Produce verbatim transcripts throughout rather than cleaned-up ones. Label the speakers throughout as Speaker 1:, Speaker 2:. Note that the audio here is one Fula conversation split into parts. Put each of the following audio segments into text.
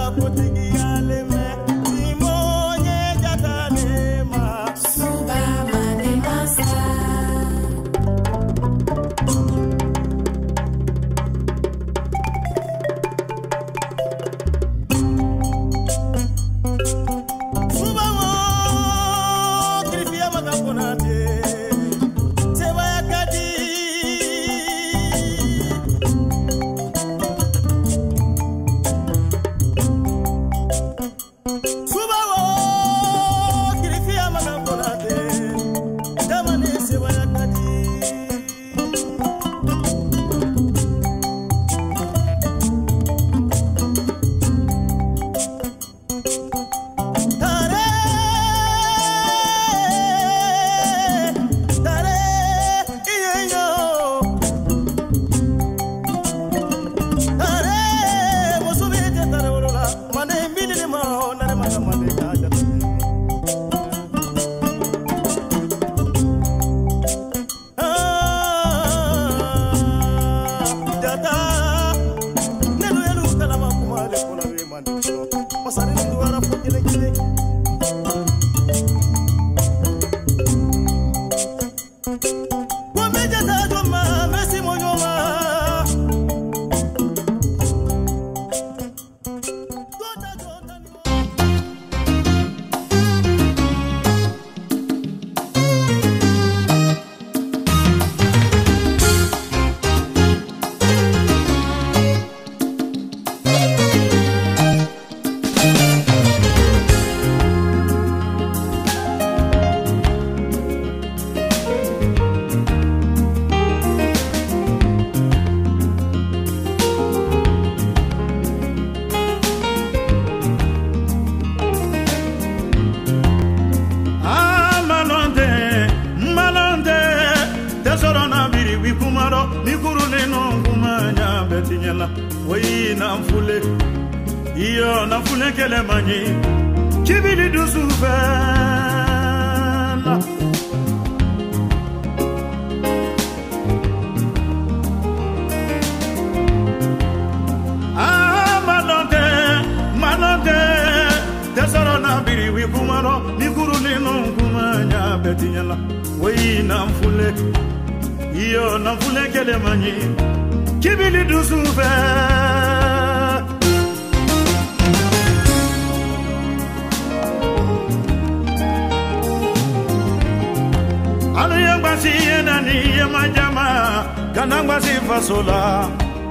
Speaker 1: Fasola,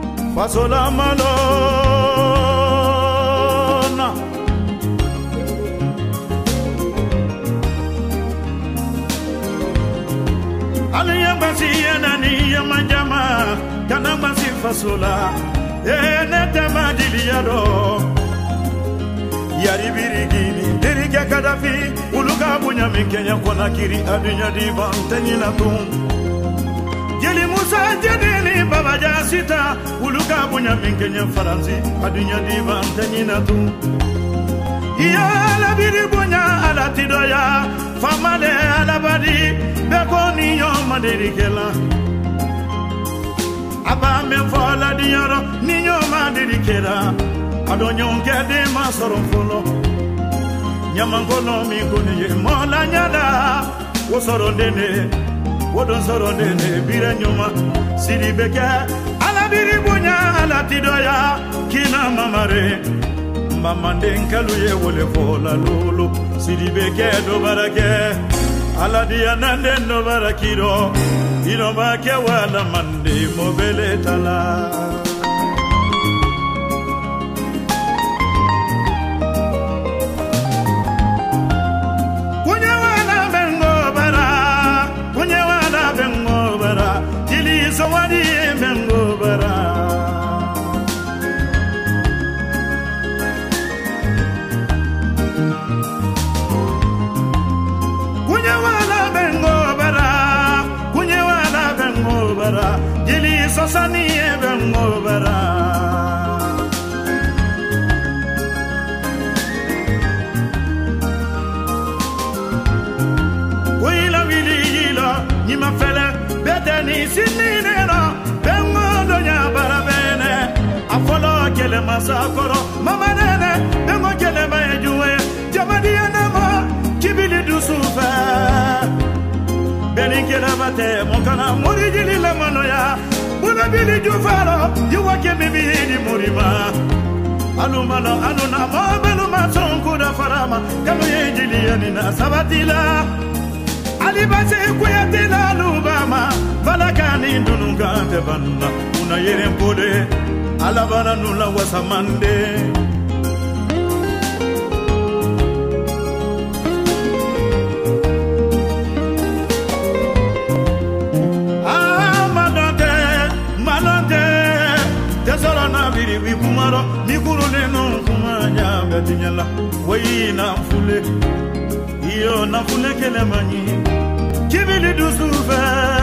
Speaker 1: fasola malona. Aliya basi nani ya majama, kana basi fasola. Ene tema diliyado, yari birigini, dirige kadafi, uluka bunya mikenya kona kiri adunya divan tenyina tum. Jeli Musa jadini baba jasita uluka bunya minkenya faransi adunya divan tenyina tu ya la biri bunya ala tidoya famale ala badi bekoni yo madirikela aba me fola diaro ninyo madirikela adonyo ngede masoro folo nyamangono mi kuni mola nyala wosoro dene wodon soro dene bire nyoma siri beke ala biri bunya ala tidoya kina mamare mamande nkaluye wole fola lolo siri beke do barake ala dia nande no barakiro ino make wala mande mobele tala Sawadi mengo bara kunya wala bengo bara kunya wala bengo bara jeli sosani bengo bara kuila wili yila ni mafela betani sinina bengo donya barabene afolo kele masakoro mama nene murijili la manoya buna bili jufaro yuwake mibidi murima alumana anuna mabeluma sonkuda farama kanu yejili yanina sabatila alibase kuyatila lubama balakani ndununga tebanna una yerempode alabana nula wasamande Kumaro mikuru leno kumanya betinyala wayina fule iyo na fule kele manyi kibili dusufa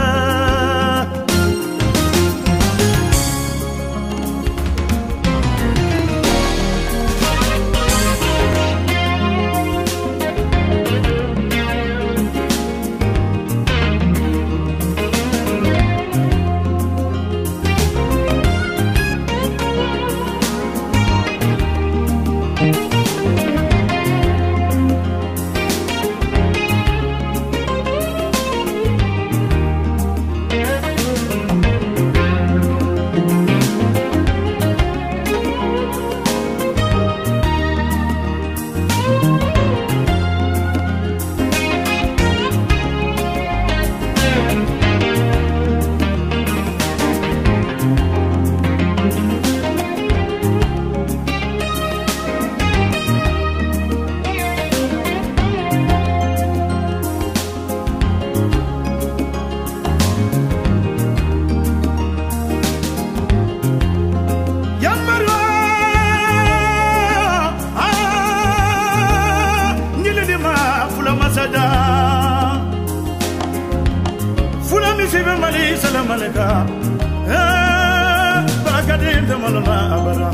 Speaker 1: Salam alaikum, eh, barakatin tamalona abara.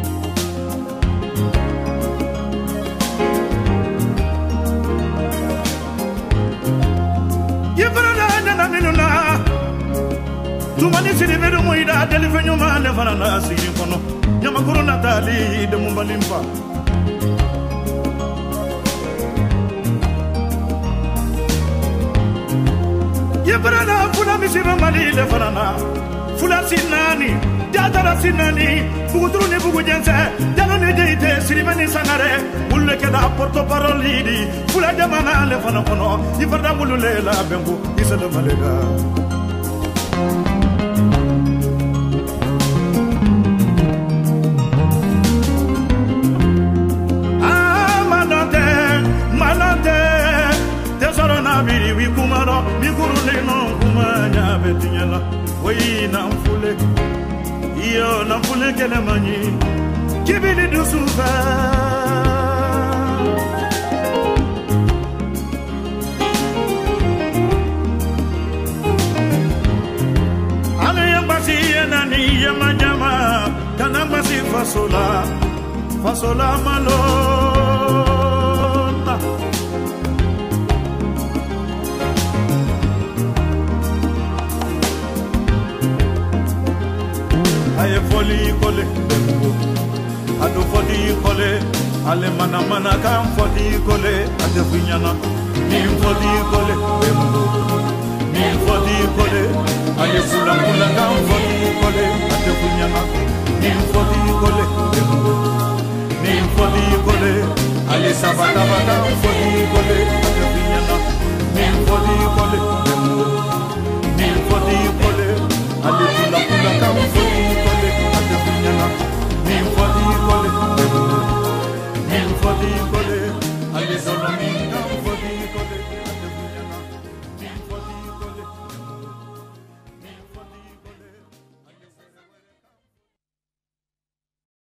Speaker 1: Yefarana nana minuna, tumani siri bedu muida delifenyo mane farana siri kono. Nyama kuru natali de mumbalimpa. Yefarana fula misiba mali le farana fula sinani jatara sinani bugutru ne bugu jense jalo ne deite siribani sangare ulle keda porto parole di fula jamana le fana kono yifarda mulule la bembu isale malega ah manate manate tesoro na biri wi kumaro mi kurule no kumanya betinyala wayina mfule iyo na mfule kele manyi kibili dusufa ale yambasi yenani yamanyama kanambasi fasola fasola malona aye foli kole ado foli kole ale mana mana kam foli kole ade finyana ni foli kole ni foli kole ale fula fula kam foli kole ade finyana ni foli kole ni foli kole ale sabata bata foli kole ade finyana ni foli kole ni foli kole ale fula fula kam foli Nim fodi kole, nim fodi kole, ale zona mi